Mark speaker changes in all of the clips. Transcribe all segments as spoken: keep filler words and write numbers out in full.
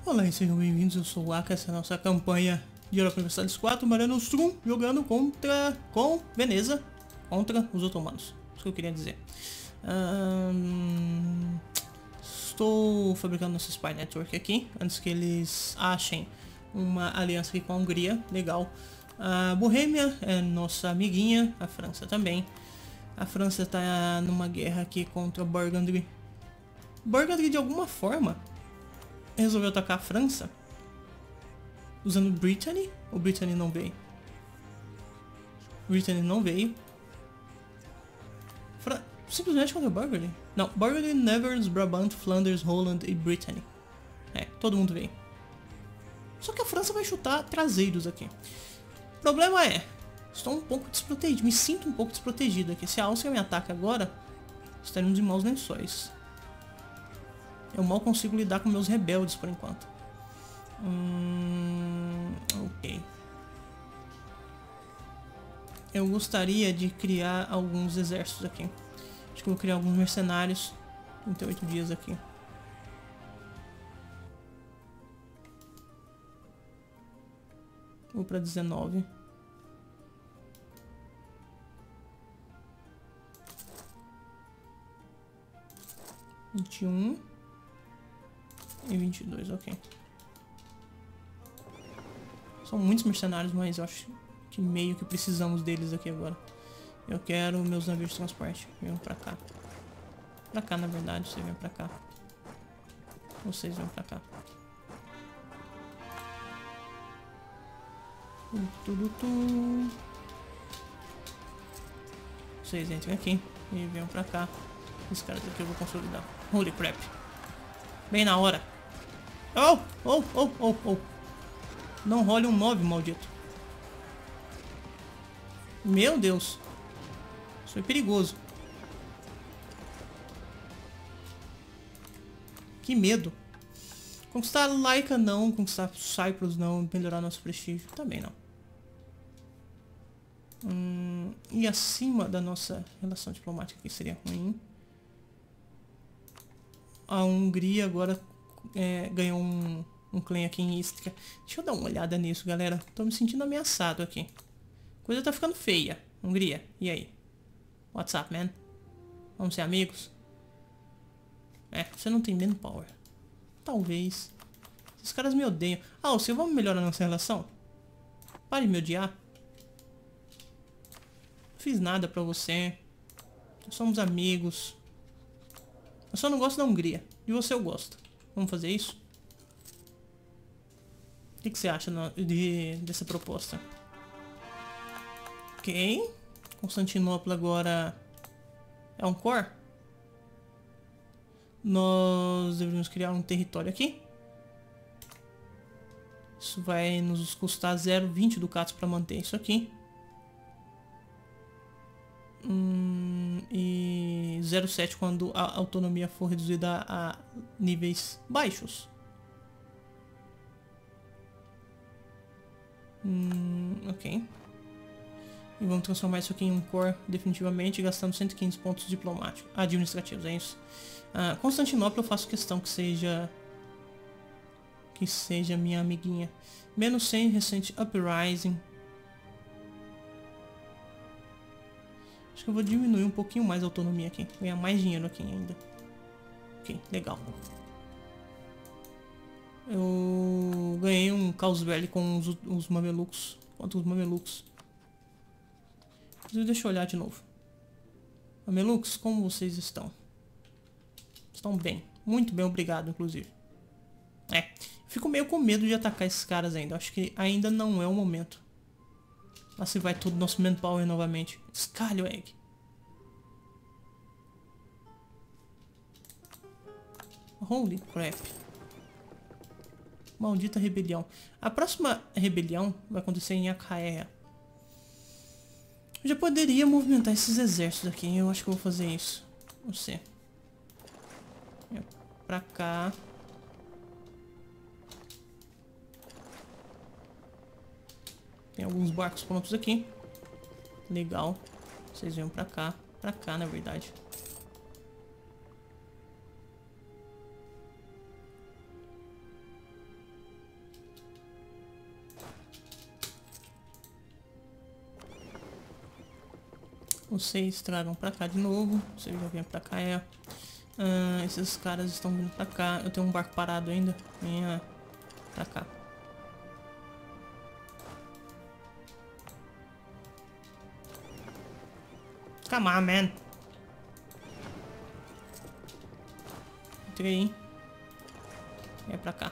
Speaker 1: Olá e sejam bem-vindos, eu sou o Aka, essa é a nossa campanha de Europa Universalis quatro, Mare Nostrum, jogando contra, com Veneza, contra os otomanos, isso que eu queria dizer. Hum, estou fabricando nosso Spy Network aqui, antes que eles achem uma aliança aqui com a Hungria, legal. A Bohêmia é nossa amiguinha, a França também. A França está numa guerra aqui contra Burgundy. Burgundy de alguma forma resolveu atacar a França usando Brittany. O Brittany não veio. Brittany não veio. Fra Simplesmente contra Burgundy. Não, Burgundy, Nevers, Brabant, Flanders, Holland e Brittany. É, todo mundo veio. Só que a França vai chutar traseiros aqui. O problema é, estou um pouco desprotegido, me sinto um pouco desprotegido aqui. Se a Áustria me ataca agora, estaremos em maus lençóis. Eu mal consigo lidar com meus rebeldes por enquanto. Hum, ok. Eu gostaria de criar alguns exércitos aqui. Acho que eu vou criar alguns mercenários. trinta e oito dias aqui. Vou para dezenove. vinte e um. E vinte e dois, ok. São muitos mercenários, mas eu acho que meio que precisamos deles aqui agora. Eu quero meus navios de transporte. Venham pra cá. Pra cá, na verdade. Você vem pra cá. Vocês vêm pra cá. Tudo, tudo. Vocês entrem aqui e venham pra cá. Esses caras aqui eu vou consolidar. Holy crap. Bem na hora. Oh, oh, oh, oh, oh. Não role um nove, maldito. Meu Deus. Isso foi perigoso. Que medo. Conquistar Laika não, conquistar Cyprus não, melhorar nosso prestígio também não. Hum, e acima da nossa relação diplomática aqui seria ruim. A Hungria agora é, ganhou um, um claim aqui em Istria. Deixa eu dar uma olhada nisso, galera. Tô me sentindo ameaçado aqui. Coisa tá ficando feia. Hungria, e aí? What's up, man? Vamos ser amigos? É, você não tem manpower. Talvez. Esses caras me odeiam. Ah, você vamos melhorar nossa relação? Pare de me odiar. Não fiz nada pra você. Nós somos amigos. Eu só não gosto da Hungria. De você eu gosto. Vamos fazer isso? O que, que você acha de, dessa proposta? Ok. Constantinopla agora é um core. Nós deveríamos criar um território aqui. Isso vai nos custar zero vírgula vinte ducatos para manter isso aqui. Hum, e zero vírgula sete quando a autonomia for reduzida a níveis baixos. Hum, ok. E vamos transformar isso aqui em um core definitivamente, gastando cento e quinze pontos diplomáticos, administrativos, é isso. Ah, Constantinopla eu faço questão que seja que seja minha amiguinha. Menos cem recente uprising. Acho que eu vou diminuir um pouquinho mais a autonomia aqui. Ganhar mais dinheiro aqui ainda. Ok, legal. Eu ganhei um caos velho com os, os mamelucos. Quanto os mamelucos? Deixa eu olhar de novo. Mamelucos, como vocês estão? Estão bem. Muito bem, obrigado, inclusive. É, fico meio com medo de atacar esses caras ainda. Acho que ainda não é o momento. Lá se vai todo o nosso manpower novamente. Scallywag. Holy crap. Maldita rebelião. A próxima rebelião vai acontecer em Acaia. Eu já poderia movimentar esses exércitos aqui. Eu acho que eu vou fazer isso. Você. Pra cá. Tem alguns barcos prontos aqui. Legal. Vocês venham pra cá. Pra cá, na verdade. Vocês tragam pra cá de novo. Vocês já vêm pra cá, é. Ah, esses caras estão vindo pra cá. Eu tenho um barco parado ainda. Venha pra cá. Come on, man. Entrei. É pra cá.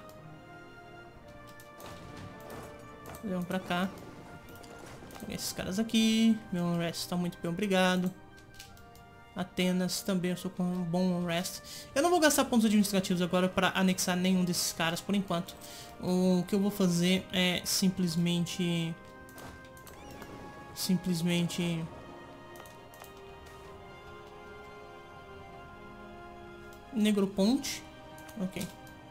Speaker 1: Vamos pra cá. Pegar esses caras aqui. Meu unrest tá muito bem, obrigado. Atenas também, eu sou com um bom unrest. Eu não vou gastar pontos administrativos agora para anexar nenhum desses caras por enquanto. O que eu vou fazer é simplesmente... Simplesmente... Negroponte. Ok.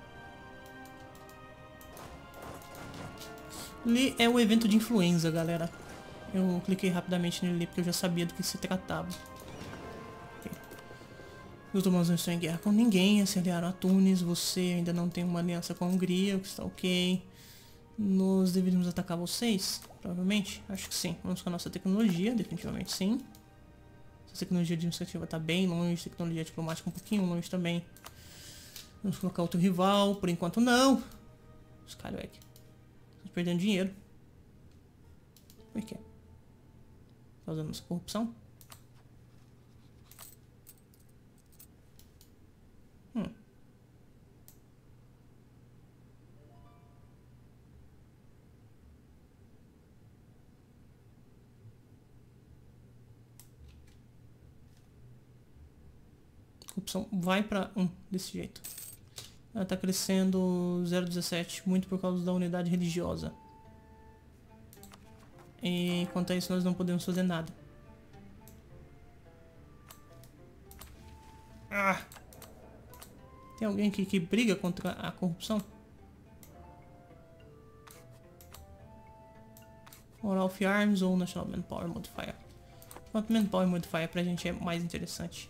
Speaker 1: Ali é o evento de influenza, galera. Eu cliquei rapidamente nele porque eu já sabia do que se tratava. Okay. Os otomanos não estão em guerra com ninguém, se aliaram a Tunis. Você ainda não tem uma aliança com a Hungria, o que está ok. Nós deveríamos atacar vocês? Provavelmente? Acho que sim. Vamos com a nossa tecnologia, definitivamente sim. Essa tecnologia administrativa está bem longe, tecnologia diplomática um pouquinho longe também. Vamos colocar outro rival, por enquanto não. Skyweg. Estamos perdendo dinheiro. Por quê? Tá usando essa corrupção? Hum. Corrupção vai para um desse jeito. Ela está crescendo zero vírgula dezessete, muito por causa da unidade religiosa. E quanto a isso nós não podemos fazer nada. Ah! Tem alguém aqui que briga contra a corrupção? Oral of Arms ou National Manpower Modifier? Quanto Manpower Modifier pra gente é mais interessante.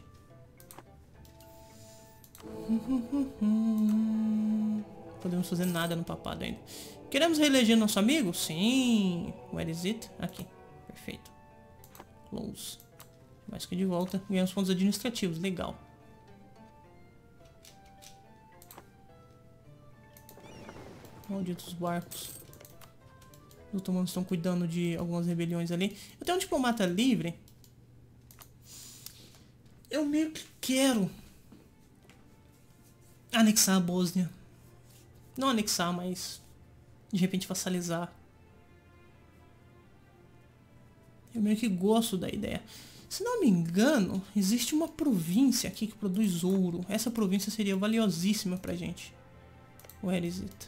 Speaker 1: Podemos fazer nada no papado ainda. Queremos reeleger nosso amigo? Sim. Where is it? Aqui. Perfeito. Close. Mais que de volta. Ganhamos pontos administrativos. Legal. Malditos barcos. Os otomanos estão cuidando de algumas rebeliões ali. Eu tenho um diplomata livre. Eu meio que quero anexar a Bósnia. Não anexar, mas de repente vassalizar. Eu meio que gosto da ideia. Se não me engano, existe uma província aqui que produz ouro. Essa província seria valiosíssima pra gente. Where is it?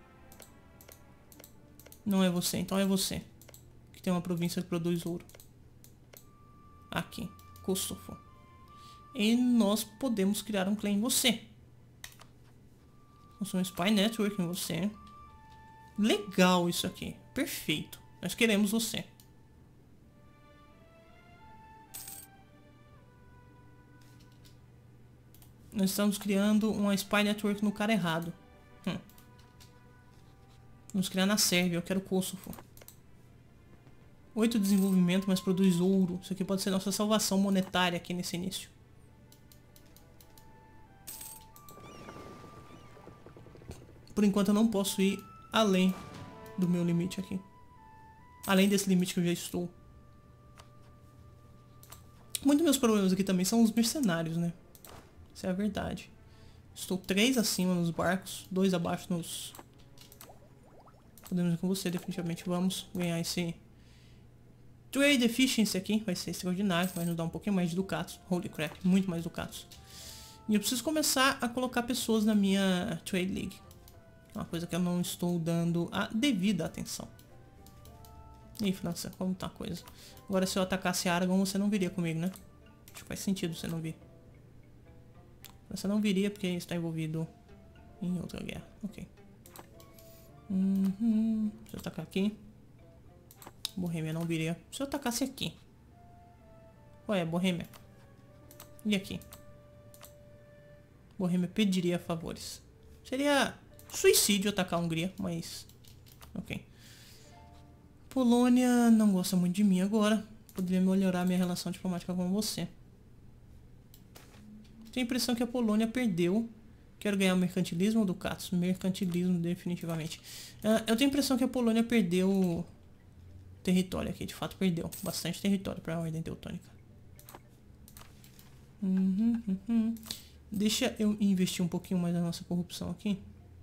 Speaker 1: Não é você, então é você. Que tem uma província que produz ouro. Aqui, Kosovo. E nós podemos criar um clã em você. Um Spy Network em você. Legal isso aqui. Perfeito. Nós queremos você. Nós estamos criando uma Spy Network no cara errado. Hum. Vamos criar na Sérvia. Eu quero Kosovo. oito de desenvolvimento, mas produz ouro. Isso aqui pode ser nossa salvação monetária aqui nesse início. Por enquanto eu não posso ir além do meu limite aqui. Além desse limite que eu já estou. Muitos dos meus problemas aqui também são os mercenários, né? Essa é a verdade. Estou três acima nos barcos, dois abaixo nos... Podemos ir com você, definitivamente vamos ganhar esse... Trade Efficiency aqui, vai ser extraordinário, vai nos dar um pouquinho mais de ducatos. Holy crap, muito mais ducatos. E eu preciso começar a colocar pessoas na minha Trade League. Uma coisa que eu não estou dando a devida atenção. E aí, França, como tá a coisa? Agora se eu atacasse Aragon, você não viria comigo, né? Acho que faz sentido você não vir. Você não viria porque está envolvido em outra guerra. Ok. Uhum. Se eu atacar aqui. Bohemia não viria. Se eu atacasse aqui. Ué, Bohemia. E aqui? Bohemia pediria favores. Seria suicídio atacar a Hungria, mas... Ok. Polônia não gosta muito de mim agora. poderia melhorar minha relação diplomática com você. Tenho a impressão que a Polônia perdeu. Quero ganhar mercantilismo ou ducados? Mercantilismo, definitivamente. Uh, eu tenho a impressão que a Polônia perdeu território aqui. De fato, perdeu bastante território para a Ordem Teutônica. Uhum, uhum. Deixa eu investir um pouquinho mais na nossa corrupção aqui.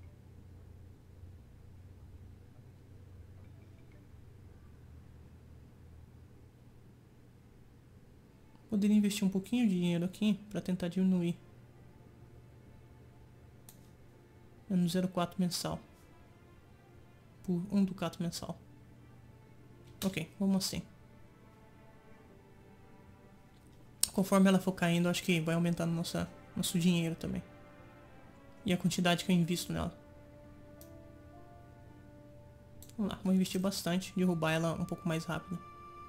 Speaker 1: Poderia investir um pouquinho de dinheiro aqui para tentar diminuir. Menos zero vírgula quatro mensal. Por um ducato mensal. Ok, vamos assim. Conforme ela for caindo, acho que vai aumentando nossa, nosso dinheiro também. E a quantidade que eu invisto nela. Vamos lá, vou investir bastante. Derrubar ela um pouco mais rápido.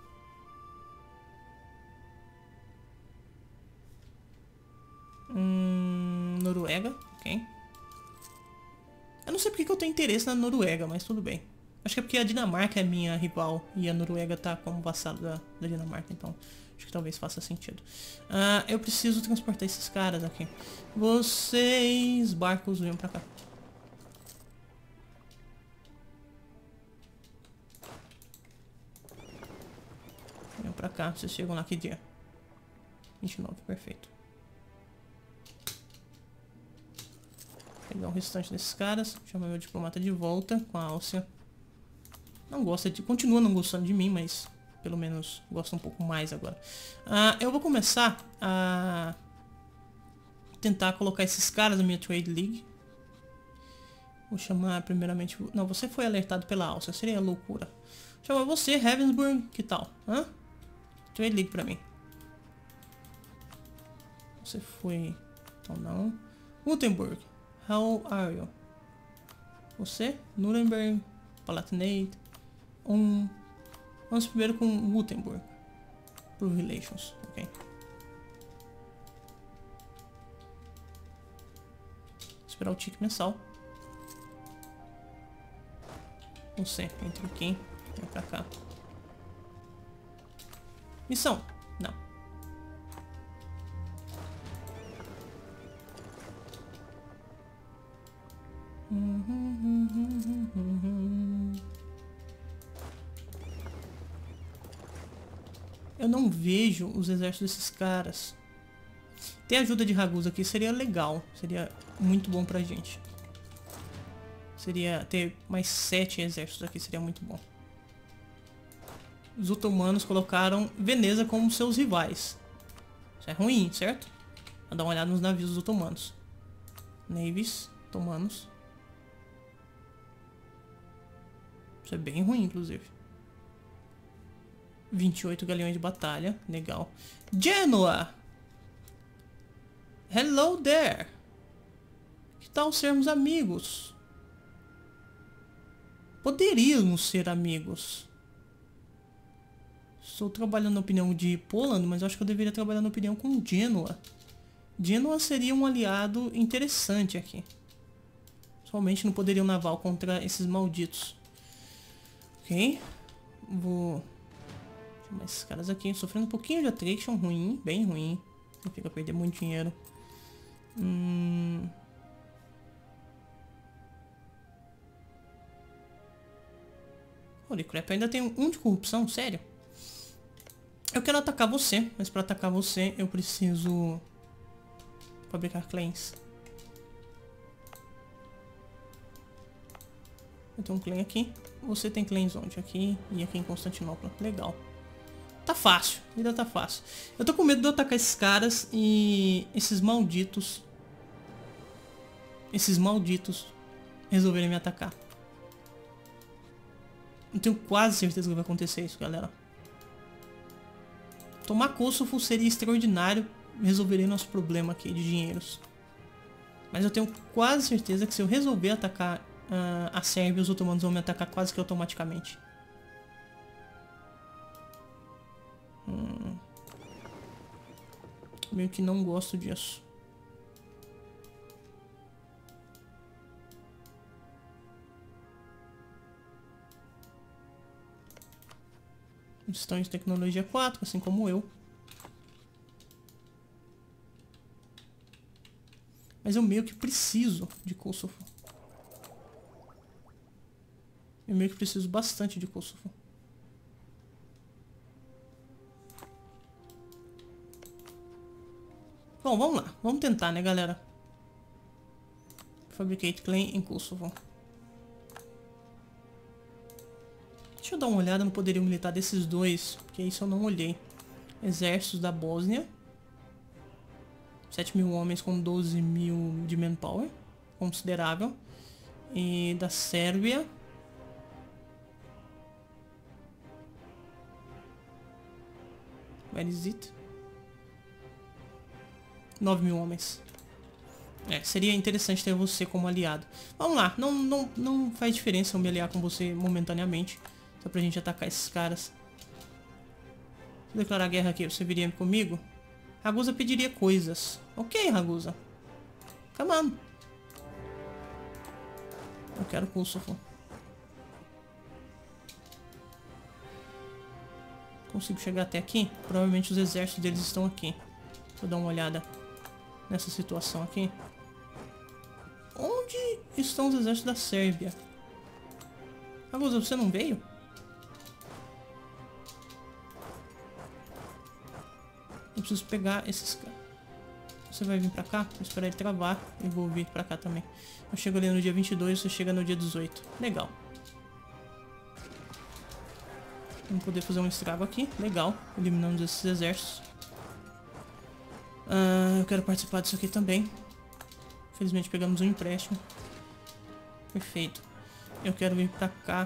Speaker 1: Hum, Noruega, ok. Eu não sei porque que eu tenho interesse na Noruega, mas tudo bem. Acho que é porque a Dinamarca é minha rival e a Noruega tá como vassalo da, da Dinamarca, então acho que talvez faça sentido. Uh, eu preciso transportar esses caras aqui. Vocês, barcos, venham pra cá. Venham pra cá, vocês chegam lá que dia? vinte e nove, perfeito. Pegar o restante desses caras. Chamar meu diplomata de volta com a Áustria. Não gosta de... Continua não gostando de mim, mas pelo menos gosta um pouco mais agora. Uh, eu vou começar a tentar colocar esses caras na minha Trade League. Vou chamar primeiramente... Não, você foi alertado pela Áustria. Seria loucura. Vou chamar você, Ravensburg. Que tal? Hã? Trade League pra mim. Você foi... Então não. Württemberg. How are you? Você, Nuremberg, Palatinate, um... Vamos primeiro com Württemberg. Pro Relations, ok. Esperar o tique mensal. Você, entra aqui, vem pra cá. Missão, não. Eu não vejo os exércitos desses caras. Ter ajuda de Ragusa aqui seria legal. Seria muito bom pra gente. Seria ter mais sete exércitos aqui, seria muito bom. Os otomanos colocaram Veneza como seus rivais. Isso é ruim, certo? Vou dar uma olhada nos navios dos otomanos. Navies, otomanos. Isso é bem ruim, inclusive. vinte e oito galeões de batalha. Legal. Genoa! Hello there! Que tal sermos amigos? Poderíamos ser amigos. Estou trabalhando na opinião de Poland, mas acho que eu deveria trabalhar na opinião com Genoa. Genoa seria um aliado interessante aqui. Somente no poderio naval contra esses malditos. Ok. Vou chamar esses caras aqui. Sofrendo um pouquinho de attrition ruim. Bem ruim. Significa perder muito dinheiro. Hum... Holy crap, eu ainda tenho um de corrupção, sério? Eu quero atacar você, mas para atacar você eu preciso fabricar claims. Eu tenho um claim aqui. Você tem claims onde? Aqui e aqui em Constantinopla. Legal. Tá fácil, ainda tá fácil. Eu tô com medo de eu atacar esses caras e esses malditos Esses malditos resolverem me atacar. Eu tenho quase certeza que vai acontecer isso, galera. Tomar Kosovo seria extraordinário. Resolveria nosso problema aqui de dinheiros. Mas eu tenho quase certeza que se eu resolver atacar uh, a Sérvia, os otomanos vão me atacar quase que automaticamente. Hum. Meio que não gosto disso. Estão em tecnologia quatro, assim como eu. Mas eu meio que preciso de Kosovo. Eu meio que preciso bastante de Kosovo. Bom, vamos lá. Vamos tentar, né, galera? Fabricate claim em Kosovo. Deixa eu dar uma olhada no poderio militar desses dois, porque isso eu não olhei. Exércitos da Bósnia. sete mil homens com doze mil de manpower. Considerável. E da Sérvia. Where is it? nove mil homens. É, seria interessante ter você como aliado. Vamos lá, não, não, não faz diferença eu me aliar com você momentaneamente. Só pra gente atacar esses caras. Se eu declarar guerra aqui, você viria comigo? Ragusa pediria coisas. Ok, Ragusa. Come on. Eu quero Kosovo. Consigo chegar até aqui? Provavelmente os exércitos deles estão aqui. Deixa eu dar uma olhada nessa situação aqui. Onde estão os exércitos da Sérvia? Ragusa, você não veio? Eu preciso pegar esses caras. Você vai vir pra cá? Vou esperar ele travar e vou vir pra cá também. Eu chego ali no dia vinte e dois, você chega no dia dezoito. Legal. Vamos poder fazer um estrago aqui. Legal. Eliminamos esses exércitos. Ah, eu quero participar disso aqui também. Infelizmente pegamos um empréstimo. Perfeito. Eu quero vir pra cá.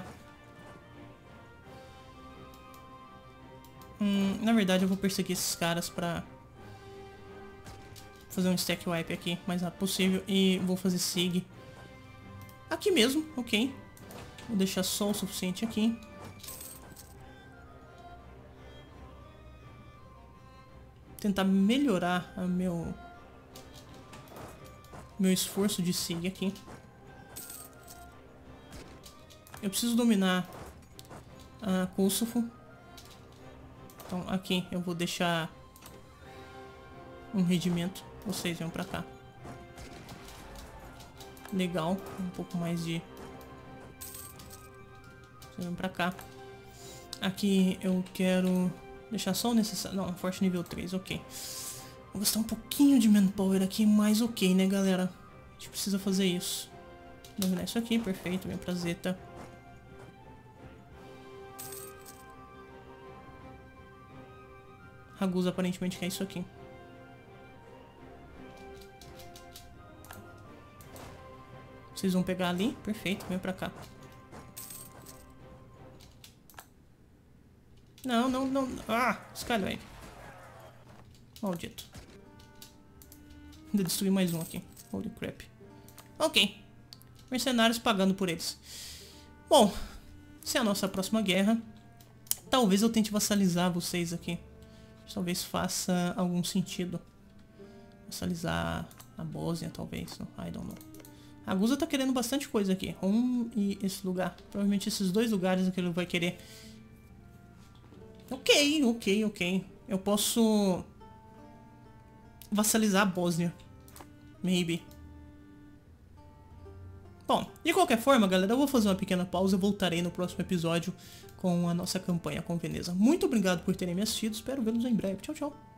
Speaker 1: Hum, na verdade eu vou perseguir esses caras pra fazer um stack wipe aqui o mais rápido possível. E vou fazer sig aqui mesmo, ok. Vou deixar só o suficiente aqui. Tentar melhorar a meu meu esforço de sig aqui. Eu preciso dominar a Kosovo. Então aqui eu vou deixar um regimento. Vocês vêm pra cá. Legal. Um pouco mais de... Vocês vêm pra cá. Aqui eu quero deixar só o necessário. Não, forte nível três, ok. Vou gastar um pouquinho de manpower aqui, mas ok, né, galera? A gente precisa fazer isso. Dominar isso aqui, perfeito. Vem pra Zeta. Ragusa aparentemente quer isso aqui. Vocês vão pegar ali, perfeito. Vem pra cá. Não, não, não. Ah, escalhou aí. Maldito. Ainda destruí mais um aqui. Holy crap. Ok. Mercenários pagando por eles. Bom, se é a nossa próxima guerra, talvez eu tente vassalizar vocês aqui. Talvez faça algum sentido. Vassalizar a Bósnia, talvez. I don't know. A Ragusa tá querendo bastante coisa aqui. Um e esse lugar. Provavelmente esses dois lugares que ele vai querer. Ok, ok, ok. Eu posso vassalizar a Bósnia. Maybe. Bom, de qualquer forma, galera, eu vou fazer uma pequena pausa. Eu voltarei no próximo episódio com a nossa campanha com Veneza. Muito obrigado por terem me assistido. Espero vê-los em breve. Tchau, tchau.